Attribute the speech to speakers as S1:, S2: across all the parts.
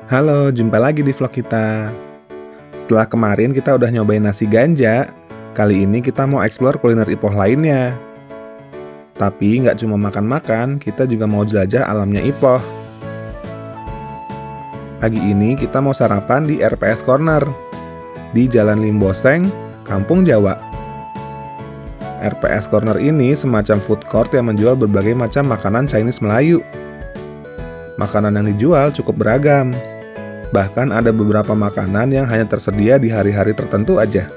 S1: Halo, jumpa lagi di vlog kita. Setelah kemarin kita udah nyobain nasi ganja, kali ini kita mau explore kuliner Ipoh lainnya. Tapi nggak cuma makan-makan, kita juga mau jelajah alamnya Ipoh. Pagi ini kita mau sarapan di RPS Corner, di Jalan Limboseng, Kampung Jawa. RPS Corner ini semacam food court yang menjual berbagai macam makanan Chinese Melayu. Makanan yang dijual cukup beragam. Bahkan ada beberapa makanan yang hanya tersedia di hari-hari tertentu aja.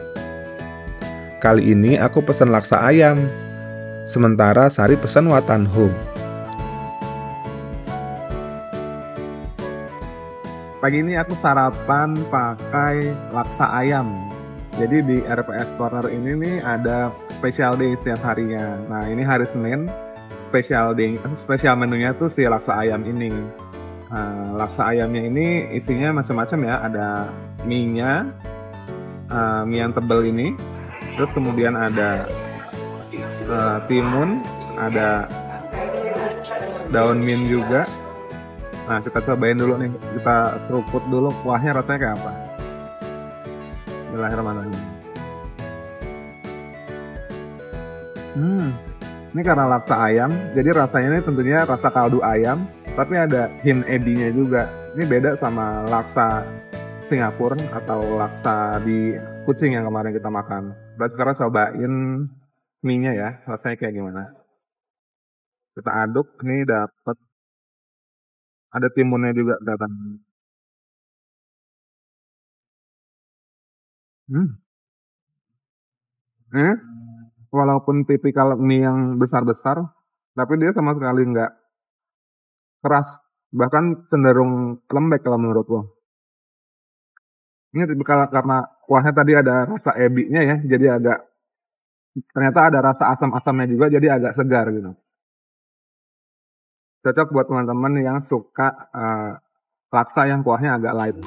S1: Kali ini aku pesan laksa ayam, sementara Sari pesan watanho.
S2: Pagi ini aku sarapan pakai laksa ayam. Jadi di RPS Corner ini nih ada special day setiap harinya. Nah ini hari Senin, special menunya tuh si laksa ayam ini. Laksa ayamnya ini isinya macam-macam ya, ada mie-nya, mie yang tebel ini, terus kemudian ada timun, ada daun mint juga. Nah kita cobain dulu nih, kita seruput dulu kuahnya rasanya kayak apa. Bismillahirrahmanirrahim. Ini karena laksa ayam, jadi rasanya ini tentunya rasa kaldu ayam, tapi ada hint edinya juga. Ini beda sama laksa Singapura atau laksa di Kucing yang kemarin kita makan. Berarti sekarang cobain mie-nya ya, rasanya kayak gimana. Kita aduk, ini dapat ada timunnya juga datang. Walaupun tipikal mie yang besar-besar, tapi dia sama sekali nggak keras, bahkan cenderung lembek kalau menurutku. Ini tipikal karena kuahnya tadi ada rasa ebinya ya, jadi ternyata ada rasa asam-asamnya juga, jadi agak segar gitu. Cocok buat teman-teman yang suka laksa yang kuahnya agak light.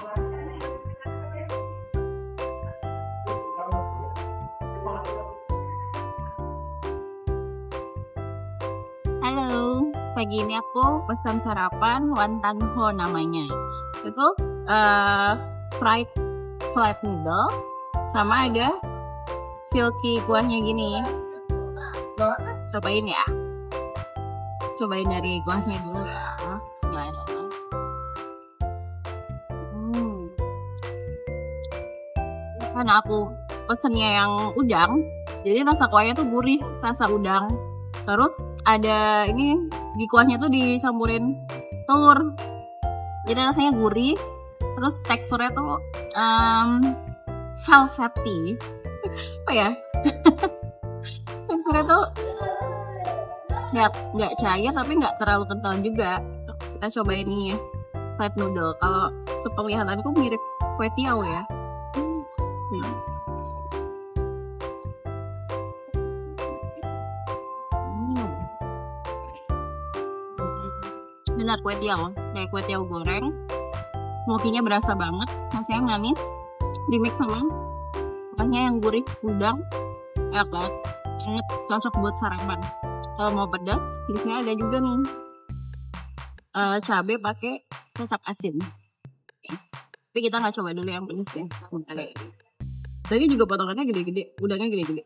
S3: Halo, pagi ini aku pesan sarapan watanho namanya. Itu fried flat noodle sama ada silky kuahnya gini. Cobain ya. Cobain dari kuahnya dulu ya. Bismillahirrahmanirrahim. Karena aku pesennya yang udang, jadi rasa kuahnya tuh gurih, rasa udang. Terus ada ini di kuahnya tuh dicampurin telur, jadi rasanya gurih. Terus teksturnya tuh velvety, apa ya? Teksturnya tuh nggak cair tapi nggak terlalu kental juga. Kita coba ini ya, flat noodle. Kalau sepenglihatanku mirip kue tiaw ya. Benar kue tiaw, kayak kue tiaw goreng. Smoky-nya berasa banget, rasanya manis, dimix sama kuahnya yang gurih, udang, enak banget, cocok buat sarapan. Kalau mau pedas, di sini ada juga nih cabai pakai kecap asin. Tapi kita nggak coba dulu yang pedas ya. Tadi juga potongannya gede-gede, udangnya gede-gede.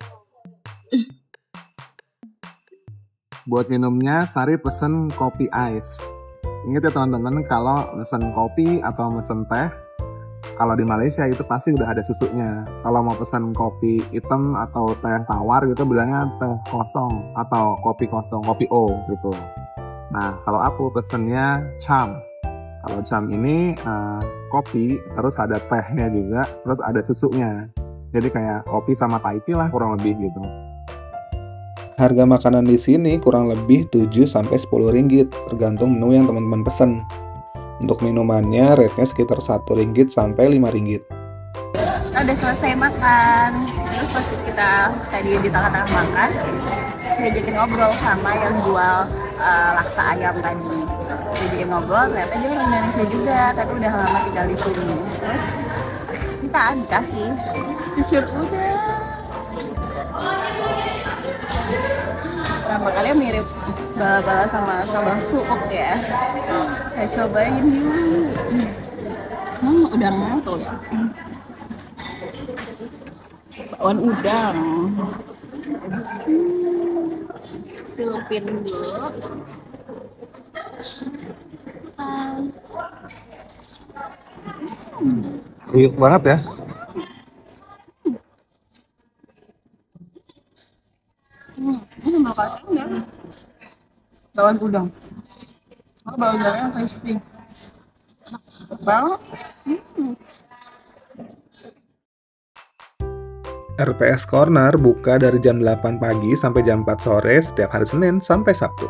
S2: Buat minumnya, Sari pesen kopi ice. Ingat ya teman-teman, kalau mesen kopi atau mesen teh, kalau di Malaysia itu pasti udah ada susunya. Kalau mau pesan kopi hitam atau teh tawar gitu, bilangnya teh kosong atau kopi kosong, kopi O gitu. Nah, kalau aku pesennya cham. Kalau cham ini kopi, terus ada tehnya juga, terus ada susunya. Jadi kayak kopi sama Thai tea lah kurang lebih gitu.
S1: Harga makanan di sini kurang lebih 7-10 ringgit, tergantung menu yang teman-teman pesen. Untuk minumannya, rate-nya sekitar 1 ringgit sampai 5 ringgit.
S3: Kita udah selesai makan, terus pas kita tadi di tengah-tengah makan, diajakin ngobrol sama yang jual laksa ayam tadi. Diajakin ngobrol, ternyata dia orang Indonesia juga, tapi udah lama tinggal di sini. Terus kita dikasih cucur udang. Penampakannya mirip bala-bala sama sambal suuk ya. Saya cobain dulu. Udangnya tuh ya. Bakwan udang. Celupin dulu.
S2: Kriuk banget ya.
S3: Ini sambal kacang ya. Bakwan udang. Bakwan udangnya crispy. Enak banget.
S1: RPS Corner buka dari jam 8 pagi sampai jam 4 sore setiap hari Senin sampai Sabtu.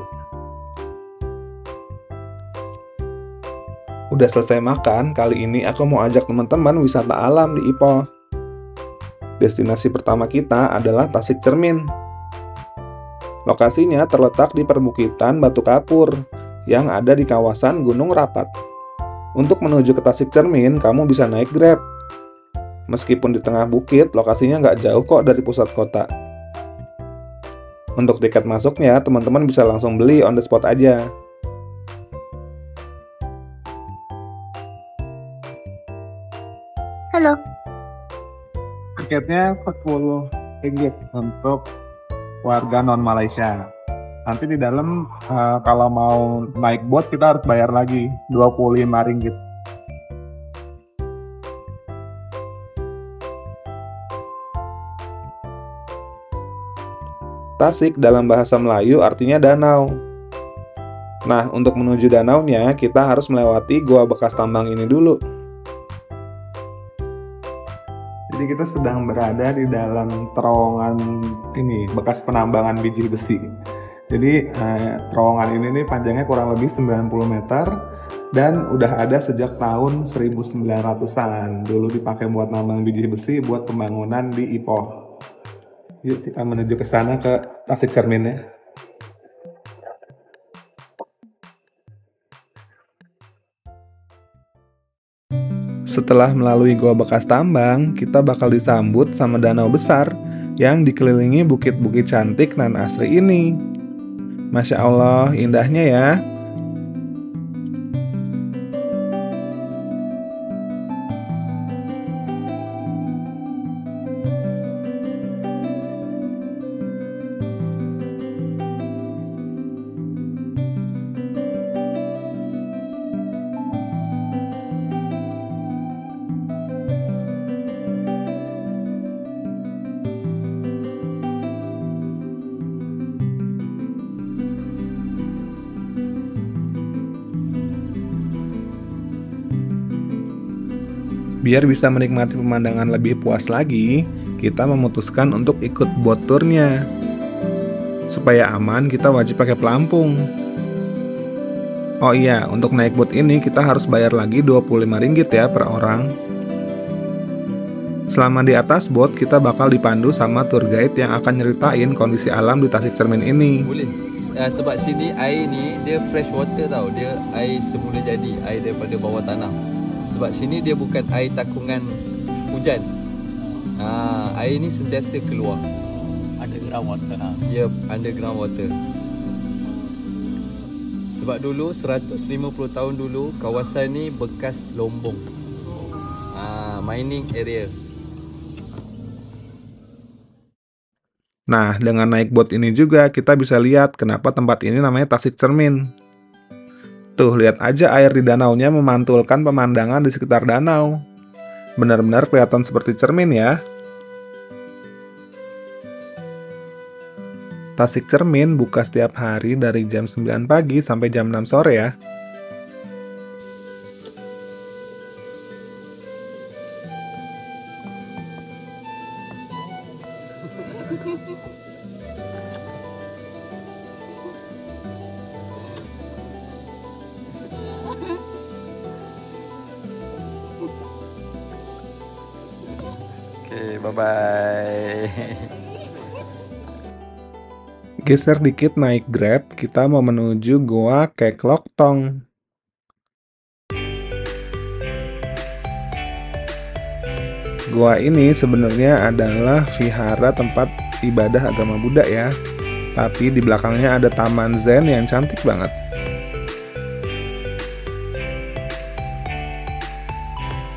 S1: Udah selesai makan, kali ini aku mau ajak teman-teman wisata alam di Ipoh. Destinasi pertama kita adalah Tasik Cermin. Lokasinya terletak di perbukitan Batu Kapur yang ada di kawasan Gunung Rapat. Untuk menuju ke Tasik Cermin, kamu bisa naik Grab. Meskipun di tengah bukit, lokasinya nggak jauh kok dari pusat kota. Untuk tiket masuknya, teman-teman bisa langsung beli on the spot aja.
S3: Halo.
S2: Tiketnya 40 ringgit untuk warga non Malaysia. Nanti di dalam kalau mau naik boat kita harus bayar lagi 25 ringgit.
S1: Tasik dalam bahasa Melayu artinya danau. Nah, untuk menuju danaunya, kita harus melewati gua bekas tambang ini dulu.
S2: Jadi kita sedang berada di dalam terowongan ini, bekas penambangan biji besi. Jadi terowongan ini nih panjangnya kurang lebih 90 meter dan udah ada sejak tahun 1900-an. Dulu dipakai buat nambang biji besi buat pembangunan di Ipoh. Yuk kita menuju ke sana, ke Tasik Cerminnya.
S1: Setelah melalui gua bekas tambang, kita bakal disambut sama danau besar yang dikelilingi bukit-bukit cantik nan asri ini. Masya Allah, indahnya ya. Biar bisa menikmati pemandangan lebih puas lagi, kita memutuskan untuk ikut boat tournya. Supaya aman, kita wajib pakai pelampung. Oh iya, untuk naik boat ini kita harus bayar lagi 25 ringgit ya per orang. Selama di atas boat, kita bakal dipandu sama tour guide yang akan nyeritain kondisi alam di Tasik Cermin ini.
S4: Boleh. Sebab sini air ni dia fresh water tau. Dia air semula jadi, air daripada bawah tanah. Sebab sini dia bukan air takungan hujan. Air ni sentiasa keluar.
S5: Underground water.
S4: Ya, underground water. Sebab dulu 150 tahun dulu kawasan ni bekas lombong. Mining area.
S1: Nah, dengan naik boat ini juga kita bisa lihat kenapa tempat ini namanya Tasik Cermin. Tuh, lihat aja air di danaunya memantulkan pemandangan di sekitar danau. Benar-benar kelihatan seperti cermin ya. Tasik Cermin buka setiap hari dari jam 9 pagi sampai jam 6 sore ya.
S4: Okay, bye-bye.
S1: Geser dikit naik Grab, kita mau menuju Goa Kek Lok Tong. Goa ini sebenarnya adalah vihara tempat ibadah agama Buddha ya. Tapi di belakangnya ada taman zen yang cantik banget.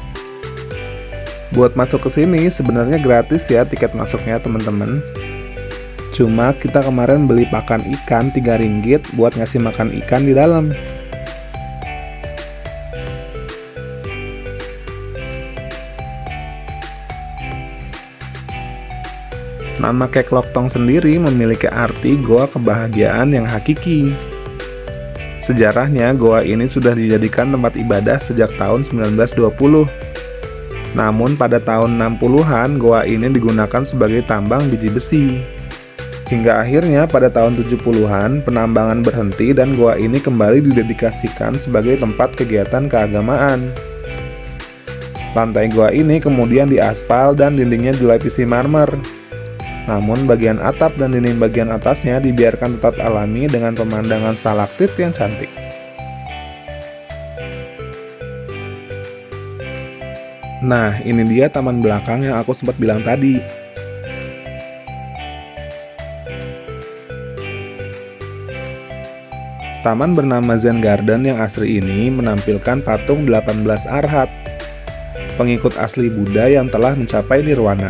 S1: Buat masuk ke sini sebenarnya gratis ya tiket masuknya teman-teman. Cuma kita kemarin beli pakan ikan 3 ringgit buat ngasih makan ikan di dalam. Nama Kek Loktong sendiri memiliki arti goa kebahagiaan yang hakiki. Sejarahnya, goa ini sudah dijadikan tempat ibadah sejak tahun 1920. Namun pada tahun 60-an, goa ini digunakan sebagai tambang biji besi. Hingga akhirnya pada tahun 70-an, penambangan berhenti dan goa ini kembali didedikasikan sebagai tempat kegiatan keagamaan. Lantai goa ini kemudian diaspal dan dindingnya dilapisi marmer. Namun bagian atap dan dinding bagian atasnya dibiarkan tetap alami dengan pemandangan stalaktit yang cantik. Nah, ini dia taman belakang yang aku sempat bilang tadi. Taman bernama Zen Garden yang asri ini menampilkan patung 18 Arhat, pengikut asli Buddha yang telah mencapai nirwana.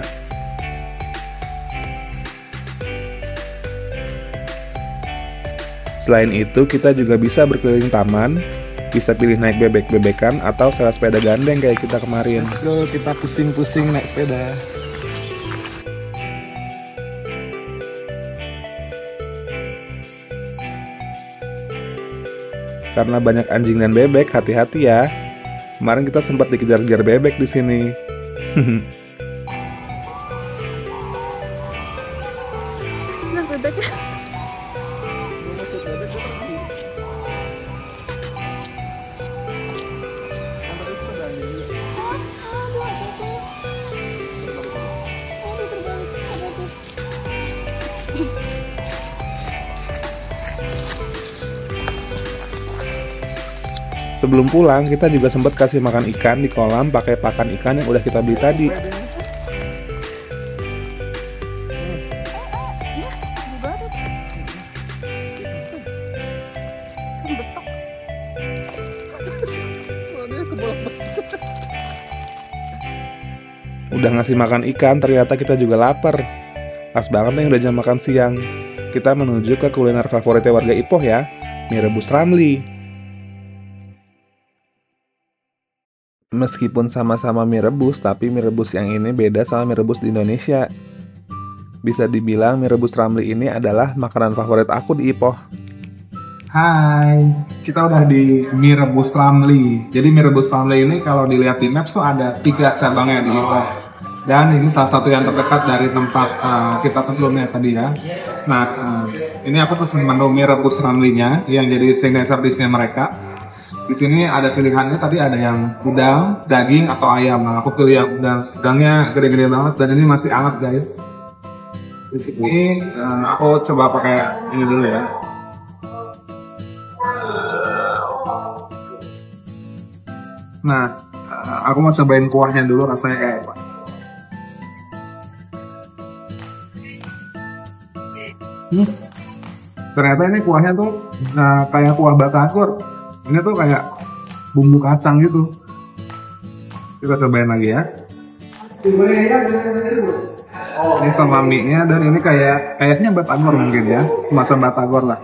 S1: Selain itu, kita juga bisa berkeliling taman, bisa pilih naik bebek-bebekan atau sewa sepeda gandeng kayak kita kemarin.
S2: Terus kita pusing-pusing naik sepeda.
S1: Karena banyak anjing dan bebek, hati-hati ya. Kemarin kita sempat dikejar-kejar bebek di sini.
S3: Nah, bebeknya.
S1: Sebelum pulang, kita juga sempat kasih makan ikan di kolam pakai pakan ikan yang udah kita beli tadi. Udah ngasih makan ikan, ternyata kita juga lapar. Pas banget nih udah jam makan siang. Kita menuju ke kuliner favoritnya warga Ipoh ya, mie rebus Ramli. Meskipun sama-sama mie rebus, tapi mie rebus yang ini beda sama mie rebus di Indonesia. Bisa dibilang mie rebus Ramli ini adalah makanan favorit aku di Ipoh.
S2: Hai, kita udah di mie rebus Ramli. Jadi mie rebus Ramli ini kalau dilihat di Maps tuh ada 3 cabangnya di Ipoh. Dan ini salah satu yang terdekat dari tempat kita sebelumnya tadi ya. Nah, ini aku pesen menu mie rebus Ramlinya yang jadi signature dish-nya mereka. Di sini ada pilihannya, tadi ada yang udang, daging, atau ayam. Nah, aku pilih yang udang. Udangnya gede-gede banget dan ini masih hangat guys. Di sini aku coba pakai ini dulu ya. Nah, aku mau cobain kuahnya dulu rasanya kayak apa. Ternyata ini kuahnya tuh kayak kuah batagor. Ini tuh kayak bumbu kacang gitu. Kita cobain lagi ya. Ini sama mie-nya dan ini kayaknya batagor mungkin ya, semacam batagor lah.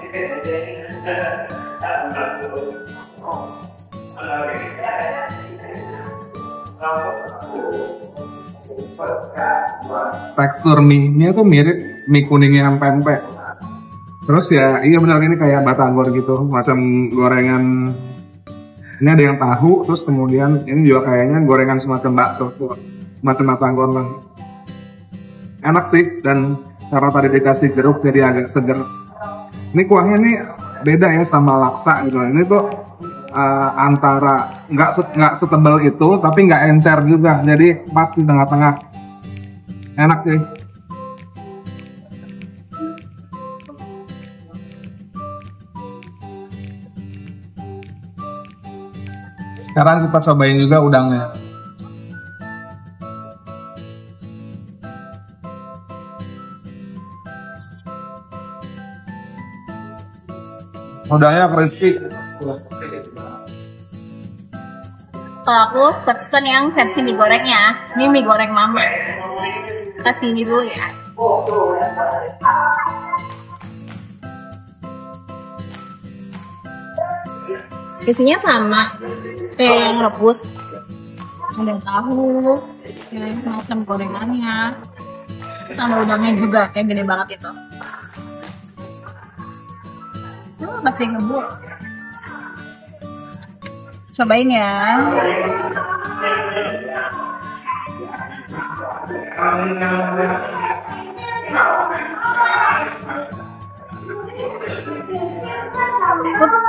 S2: Tekstur mie-nya tuh mirip mie kuningnya yang pempek. Terus ya, iya benar ini kayak batagor gitu, macam gorengan. Ini ada yang tahu, terus kemudian ini juga kayaknya gorengan semacam bakso, macam batagor lah. Enak sih, dan karena tadi dikasih jeruk jadi agak seger. Ini kuahnya nih beda ya sama laksa gitu. Ini tuh antara nggak setebal itu, tapi nggak encer juga, jadi pas di tengah-tengah. Enak sih. Sekarang kita cobain juga udangnya. Udangnya crispy.
S3: Kalau aku pesen yang versi mie gorengnya. Ini mie goreng mama. Kasih ini dulu ya. Isinya sama kayak yang rebus. Ada tahu, kayak macam gorengannya, sama udangnya juga kayak gede banget itu. Masih ngebul. Cobain ya. Putus.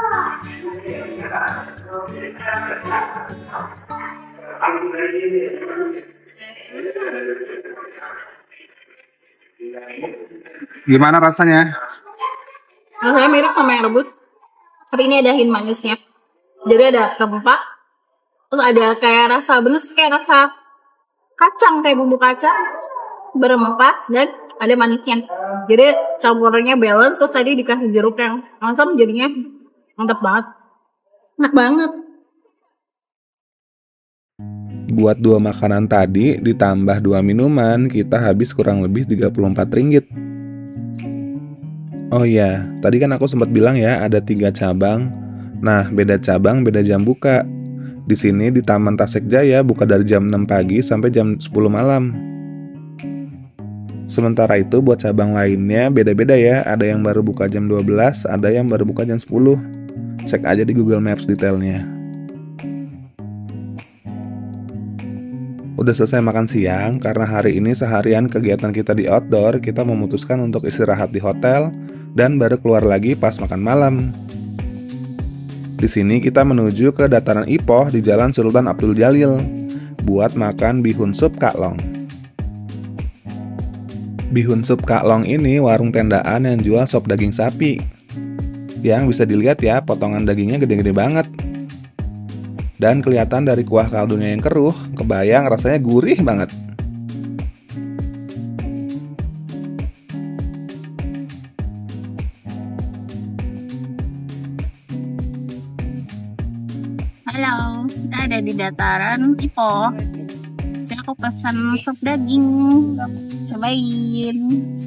S2: Gimana rasanya?
S3: Rasanya mirip sama yang rebus, tapi ini ada hint manisnya. Jadi ada rempah, terus ada kayak rasa bener kayak rasa kacang, kayak bumbu kacang berempah dan ada manisnya. Jadi campurannya balance, terus tadi dikasih jeruk yang asam, jadinya mantap banget, enak banget.
S1: Buat 2 makanan tadi ditambah 2 minuman, kita habis kurang lebih Rp34. Oh iya, tadi kan aku sempat bilang ya ada 3 cabang. Nah, beda cabang, beda jam buka. Di sini di Taman Tasik Jaya buka dari jam 6 pagi sampai jam 10 malam. Sementara itu buat cabang lainnya beda-beda ya. Ada yang baru buka jam 12, ada yang baru buka jam 10. Cek aja di Google Maps detailnya. Udah selesai makan siang, karena hari ini seharian kegiatan kita di outdoor, kita memutuskan untuk istirahat di hotel dan baru keluar lagi pas makan malam. Di sini kita menuju ke dataran Ipoh di Jalan Sultan Abdul Jalil buat makan bihun sup Kak Long. Bihun sup Kak Long ini warung tendaan yang jual sop daging sapi. Yang bisa dilihat ya, potongan dagingnya gede-gede banget. Dan kelihatan dari kuah kaldunya yang keruh, kebayang rasanya gurih banget.
S3: Halo, kita ada di dataran Ipoh. Saya aku pesan sop daging. Cobain.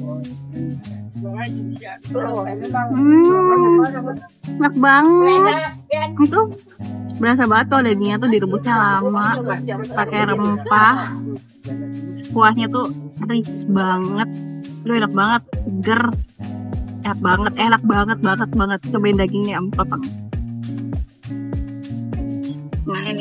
S3: Enak banget. Itu berasa banget tuh dagingnya tuh direbusnya lama, pakai rempah. Kuahnya tuh rich banget. Aduh, enak banget, seger. Enak banget. Cobain dagingnya empuk. Nah ini.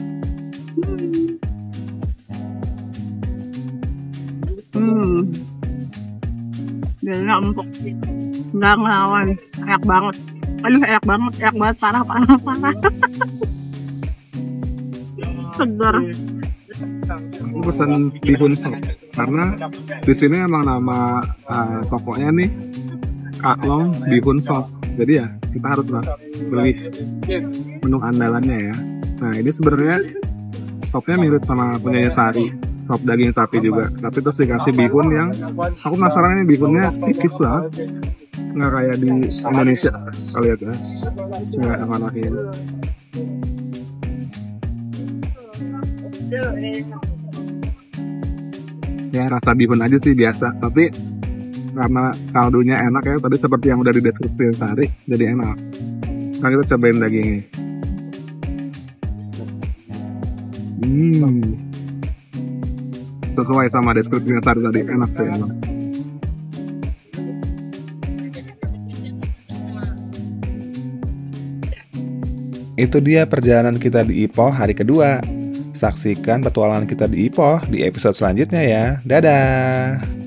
S3: Dagingnya empuk. Nggak ngelawan. Enak banget. Aduh, enak banget, parah. Segar.
S2: Aku pesan bihun sop karena di sini emang nama tokonya nih Kak Long bihun sop. Jadi ya kita harus beli menu andalannya ya. Nah ini sebenarnya sopnya mirip sama punyanya Sari, sop daging sapi juga. Tapi terus dikasih bihun yang aku penasaran ini bihunnya tipis banget. Nggak kayak di Indonesia kali ya, nggak ngalahin. Ya rasa bihun aja sih biasa, tapi karena kaldunya enak ya, tadi seperti yang udah di deskripsi Sari, jadi enak. Nah kita cobain dagingnya. Sesuai sama deskripsi Sari tadi, enak sih enak.
S1: Itu dia perjalanan kita di Ipoh hari kedua. Saksikan petualangan kita di Ipoh di episode selanjutnya ya. Dadah!